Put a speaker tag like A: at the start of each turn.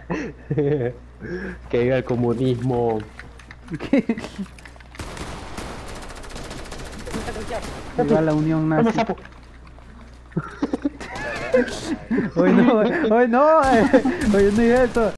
A: Que viva el comunismo.
B: ¿Qué? Viva la Unión
A: ¡Toma,
B: Nazi.
A: sapo!
B: Hoy no, hoy no, hoy no es eso.